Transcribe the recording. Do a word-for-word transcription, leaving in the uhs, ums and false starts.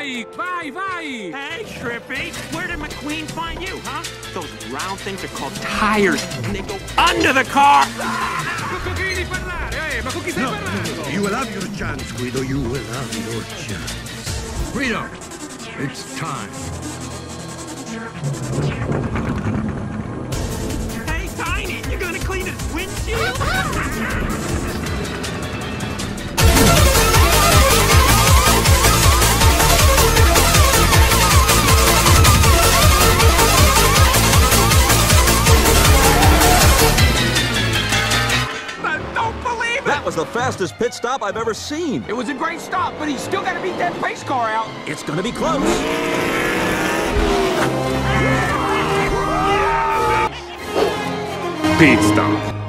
vai! Vai, vai! Hey, Shrimpy, where did McQueen find you, huh? Those round things are called tires, and they go under the car! Ma con chi devi parlare, eh? Ma con chi stai No, parlando? you will have your chance, Guido. You will have your chance. Guido, it's time. Hey, Tiny, you gonna clean his windshield? That was the fastest pit stop I've ever seen. It was a great stop, but he's still got to beat that pace car out. It's gonna be close. Pit stop.